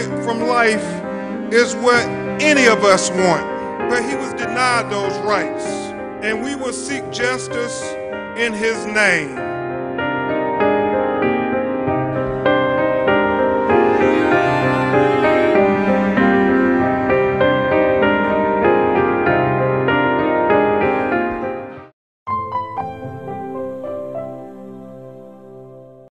from life is what any of us want. But he was denied those rights, and we will seek justice in his name.